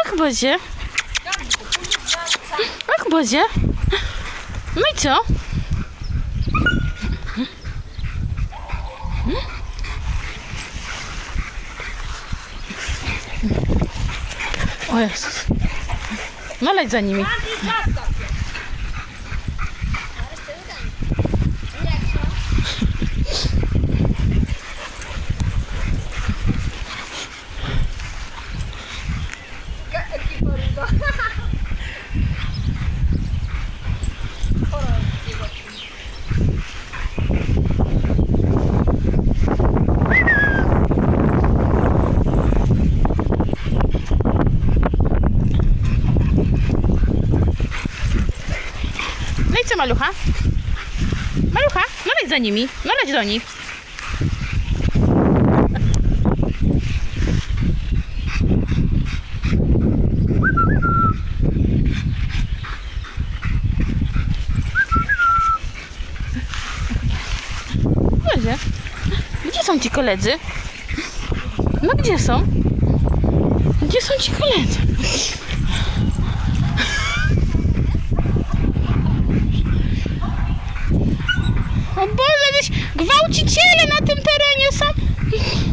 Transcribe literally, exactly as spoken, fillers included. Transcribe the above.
Ach, Bozie. Ach, Bozie. No i co? O Jezus. No leć za nimi. No i co, malucha? Malucha, no leć za nimi, no leć do nich. Boże, gdzie są ci koledzy? No gdzie są? Gdzie są ci koledzy? O Boże, jakieś gwałciciele na tym terenie są.